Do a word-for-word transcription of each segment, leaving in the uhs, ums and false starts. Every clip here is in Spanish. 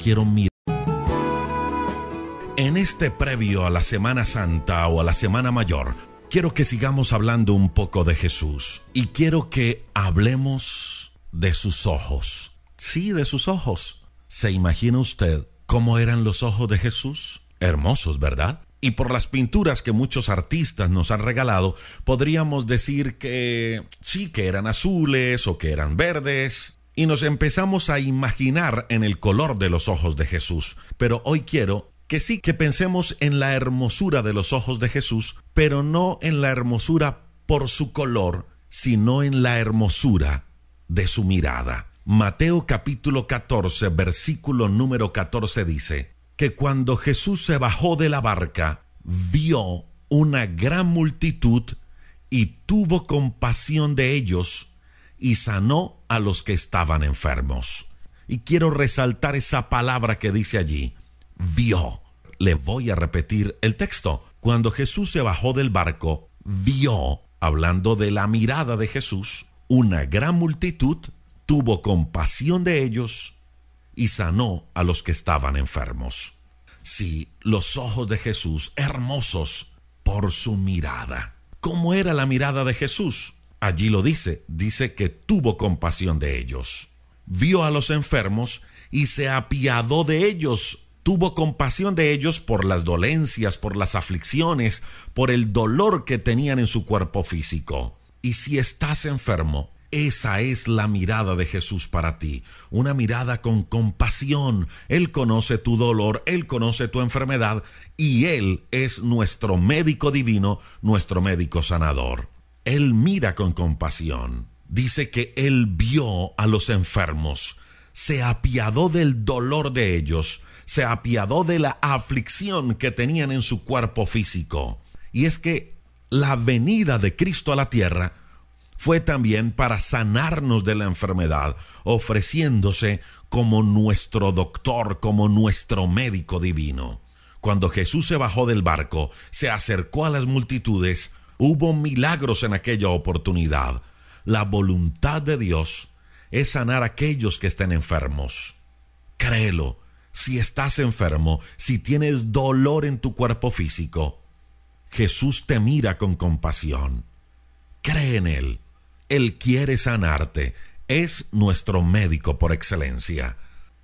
quiero mirar. En este previo a la Semana Santa o a la Semana Mayor, quiero que sigamos hablando un poco de Jesús y quiero que hablemos de sus ojos. Sí, de sus ojos. ¿Se imagina usted cómo eran los ojos de Jesús? Hermosos, ¿verdad? Y por las pinturas que muchos artistas nos han regalado, podríamos decir que sí, que eran azules o que eran verdes. Y nos empezamos a imaginar en el color de los ojos de Jesús. Pero hoy quiero que sí, que pensemos en la hermosura de los ojos de Jesús, pero no en la hermosura por su color, sino en la hermosura de su mirada. Mateo capítulo catorce, versículo número catorce dice que cuando Jesús se bajó de la barca, vio una gran multitud y tuvo compasión de ellos y sanó a los que estaban enfermos. Y quiero resaltar esa palabra que dice allí, vio. Le voy a repetir el texto. Cuando Jesús se bajó del barco, vio, hablando de la mirada de Jesús, una gran multitud, tuvo compasión de ellos y sanó a los que estaban enfermos. Sí, los ojos de Jesús, hermosos por su mirada. ¿Cómo era la mirada de Jesús? Allí lo dice, dice que tuvo compasión de ellos. Vio a los enfermos y se apiadó de ellos. Tuvo compasión de ellos por las dolencias, por las aflicciones, por el dolor que tenían en su cuerpo físico. Y si estás enfermo, esa es la mirada de Jesús para ti, una mirada con compasión. Él conoce tu dolor, Él conoce tu enfermedad y Él es nuestro médico divino, nuestro médico sanador. Él mira con compasión. Dice que Él vio a los enfermos, se apiadó del dolor de ellos, se apiadó de la aflicción que tenían en su cuerpo físico. Y es que la venida de Cristo a la tierra fue también para sanarnos de la enfermedad, ofreciéndose como nuestro doctor, como nuestro médico divino. Cuando Jesús se bajó del barco, se acercó a las multitudes, hubo milagros en aquella oportunidad. La voluntad de Dios es sanar a aquellos que estén enfermos. Créelo, si estás enfermo, si tienes dolor en tu cuerpo físico, Jesús te mira con compasión. Cree en Él. Él quiere sanarte. Es nuestro médico por excelencia.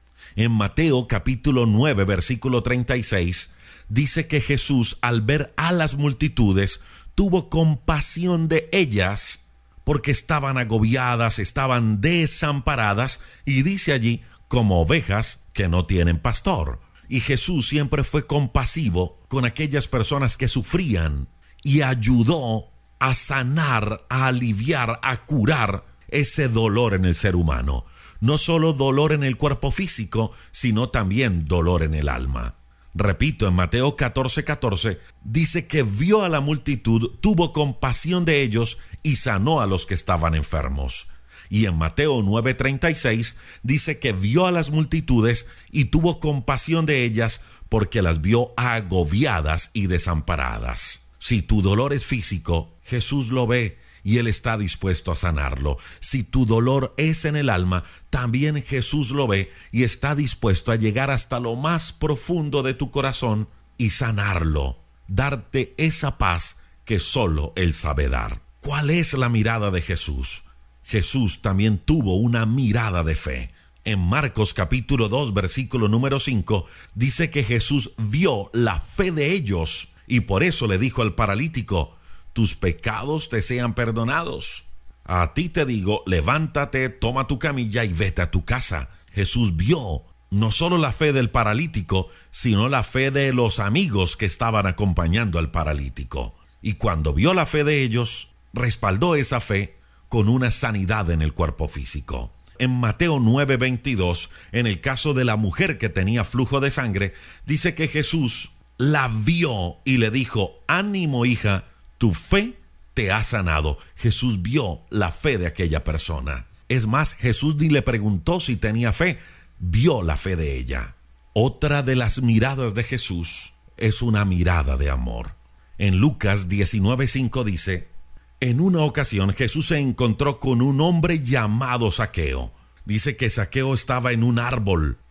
En Mateo capítulo nueve, versículo treinta y seis, dice que Jesús, al ver a las multitudes, tuvo compasión de ellas porque estaban agobiadas, estaban desamparadas, y dice allí, como ovejas que no tienen pastor. Y Jesús siempre fue compasivo con aquellas personas que sufrían y ayudó a sanar, a aliviar, a curar ese dolor en el ser humano. No solo dolor en el cuerpo físico, sino también dolor en el alma. Repito, en Mateo catorce, catorce, dice que vio a la multitud, tuvo compasión de ellos y sanó a los que estaban enfermos. Y en Mateo nueve, treinta y seis, dice que vio a las multitudes y tuvo compasión de ellas porque las vio agobiadas y desamparadas. Si tu dolor es físico, Jesús lo ve y Él está dispuesto a sanarlo. Si tu dolor es en el alma, también Jesús lo ve y está dispuesto a llegar hasta lo más profundo de tu corazón y sanarlo, darte esa paz que solo Él sabe dar. ¿Cuál es la mirada de Jesús? Jesús también tuvo una mirada de fe. En Marcos capítulo dos, versículo número cinco, dice que Jesús vio la fe de ellos y por eso le dijo al paralítico, tus pecados te sean perdonados. A ti te digo, levántate, toma tu camilla y vete a tu casa. Jesús vio no solo la fe del paralítico, sino la fe de los amigos que estaban acompañando al paralítico. Y cuando vio la fe de ellos, respaldó esa fe con una sanidad en el cuerpo físico. En Mateo nueve, veintidós, en el caso de la mujer que tenía flujo de sangre, dice que Jesús la vio y le dijo, ánimo hija, tu fe te ha sanado. Jesús vio la fe de aquella persona. Es más, Jesús ni le preguntó si tenía fe, vio la fe de ella. Otra de las miradas de Jesús es una mirada de amor. En Lucas diecinueve, cinco dice, en una ocasión Jesús se encontró con un hombre llamado Zaqueo. Dice que Zaqueo estaba en un árbol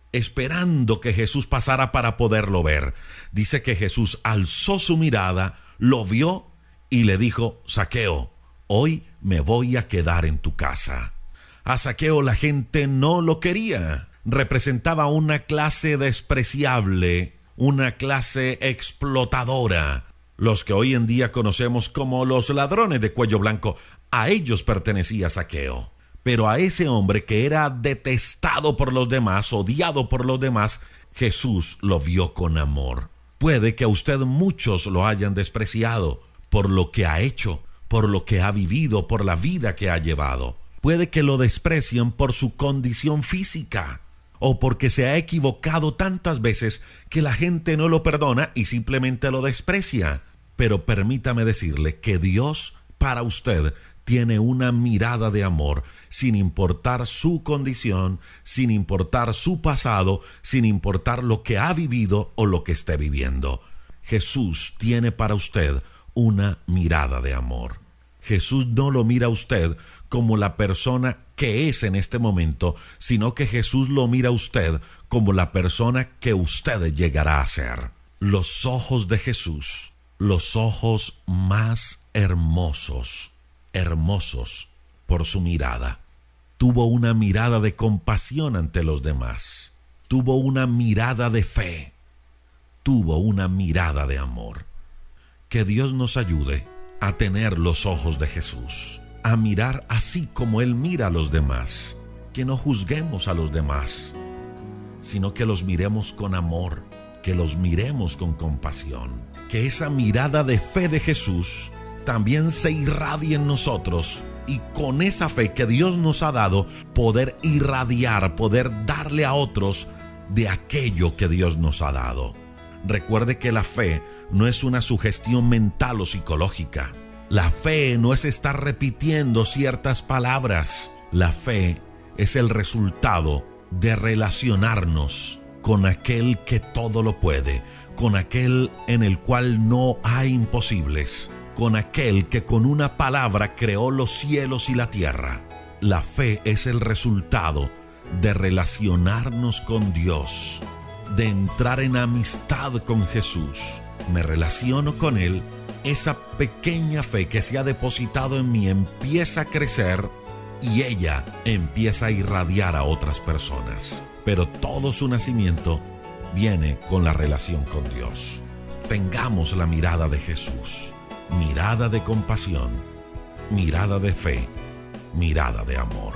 esperando que Jesús pasara para poderlo ver. Dice que Jesús alzó su mirada, lo vio y le dijo: Zaqueo, hoy me voy a quedar en tu casa. A Zaqueo la gente no lo quería. Representaba una clase despreciable, una clase explotadora. Los que hoy en día conocemos como los ladrones de cuello blanco, a ellos pertenecía Zaqueo. Pero a ese hombre que era detestado por los demás, odiado por los demás, Jesús lo vio con amor. Puede que a usted muchos lo hayan despreciado por lo que ha hecho, por lo que ha vivido, por la vida que ha llevado. Puede que lo desprecien por su condición física o porque se ha equivocado tantas veces que la gente no lo perdona y simplemente lo desprecia. Pero permítame decirle que Dios para usted tiene una mirada de amor, sin importar su condición, sin importar su pasado, sin importar lo que ha vivido o lo que esté viviendo. Jesús tiene para usted una mirada de amor. Jesús no lo mira a usted como la persona que es en este momento, sino que Jesús lo mira a usted como la persona que usted llegará a ser. Los ojos de Jesús, los ojos más hermosos, hermosos por su mirada. Tuvo una mirada de compasión ante los demás. Tuvo una mirada de fe. Tuvo una mirada de amor. Que Dios nos ayude a tener los ojos de Jesús, a mirar así como Él mira a los demás. Que no juzguemos a los demás, sino que los miremos con amor, que los miremos con compasión. Que esa mirada de fe de Jesús también se irradie en nosotros, y con esa fe que Dios nos ha dado, poder irradiar, poder darle a otros de aquello que Dios nos ha dado. Recuerde que la fe no es una sugestión mental o psicológica. La fe no es estar repitiendo ciertas palabras. La fe es el resultado de relacionarnos con aquel que todo lo puede, con aquel en el cual no hay imposibles, con aquel que con una palabra creó los cielos y la tierra. La fe es el resultado de relacionarnos con Dios, de entrar en amistad con Jesús. Me relaciono con Él, esa pequeña fe que se ha depositado en mí empieza a crecer y ella empieza a irradiar a otras personas. Pero todo su nacimiento viene con la relación con Dios. Tengamos la mirada de Jesús. Mirada de compasión, mirada de fe, mirada de amor.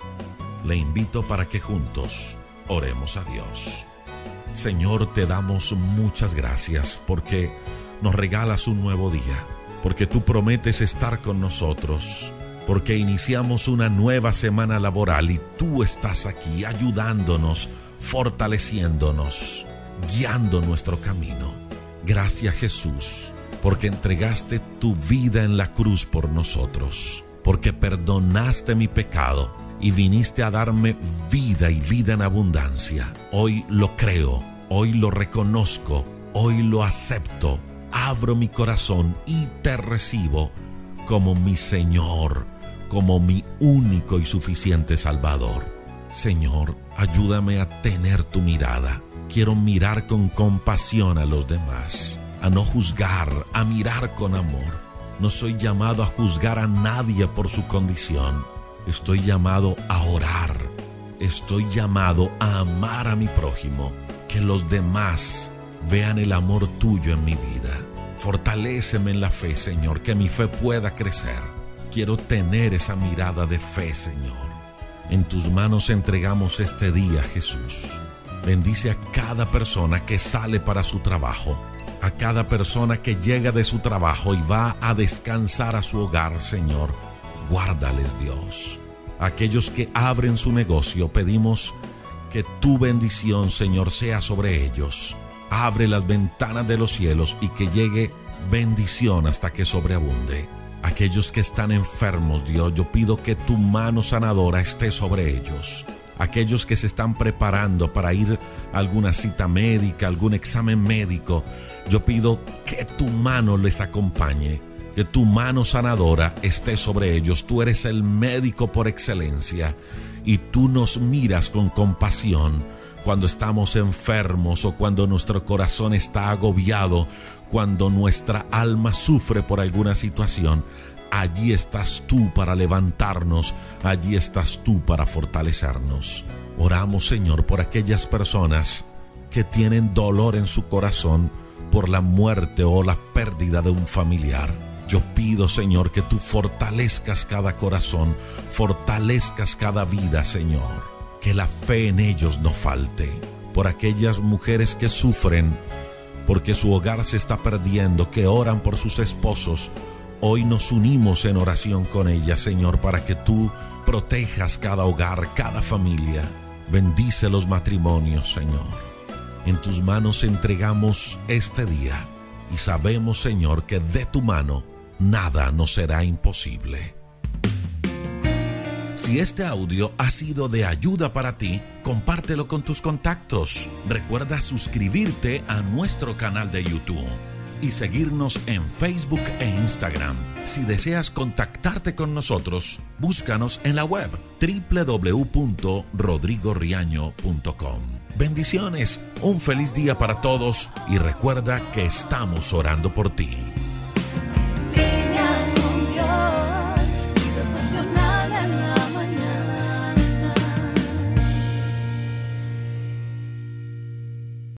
Le invito para que juntos oremos a Dios. Señor, te damos muchas gracias porque nos regalas un nuevo día, porque tú prometes estar con nosotros, porque iniciamos una nueva semana laboral y tú estás aquí ayudándonos, fortaleciéndonos, guiando nuestro camino. Gracias, Jesús, porque entregaste tu vida en la cruz por nosotros, porque perdonaste mi pecado y viniste a darme vida y vida en abundancia. Hoy lo creo, hoy lo reconozco, hoy lo acepto. Abro mi corazón y te recibo como mi Señor, como mi único y suficiente Salvador. Señor, ayúdame a tener tu mirada. Quiero mirar con compasión a los demás, a no juzgar, a mirar con amor. No soy llamado a juzgar a nadie por su condición. Estoy llamado a orar. Estoy llamado a amar a mi prójimo. Que los demás vean el amor tuyo en mi vida. Fortaléceme en la fe, Señor, que mi fe pueda crecer. Quiero tener esa mirada de fe, Señor. En tus manos entregamos este día, Jesús. Bendice a cada persona que sale para su trabajo, a cada persona que llega de su trabajo y va a descansar a su hogar, Señor. Guárdales, Dios. Aquellos que abren su negocio, pedimos que tu bendición, Señor, sea sobre ellos. Abre las ventanas de los cielos y que llegue bendición hasta que sobreabunde. Aquellos que están enfermos, Dios, yo pido que tu mano sanadora esté sobre ellos. Aquellos que se están preparando para ir a alguna cita médica, algún examen médico, yo pido que tu mano les acompañe, que tu mano sanadora esté sobre ellos. Tú eres el médico por excelencia y tú nos miras con compasión, cuando estamos enfermos o cuando nuestro corazón está agobiado, cuando nuestra alma sufre por alguna situación, allí estás tú para levantarnos, allí estás tú para fortalecernos. Oramos, Señor, por aquellas personas que tienen dolor en su corazón por la muerte o la pérdida de un familiar. Yo pido, Señor, que tú fortalezcas cada corazón, fortalezcas cada vida, Señor. Que la fe en ellos no falte. Por aquellas mujeres que sufren porque su hogar se está perdiendo, que oran por sus esposos, hoy nos unimos en oración con ellas, Señor, para que tú protejas cada hogar, cada familia. Bendice los matrimonios, Señor. En tus manos entregamos este día y sabemos, Señor, que de tu mano nada nos será imposible. Si este audio ha sido de ayuda para ti, compártelo con tus contactos. Recuerda suscribirte a nuestro canal de YouTube y seguirnos en Facebook e Instagram. Si deseas contactarte con nosotros, búscanos en la web doble u doble u doble u punto rodrigo riaño punto com. Bendiciones, un feliz día para todos y recuerda que estamos orando por ti.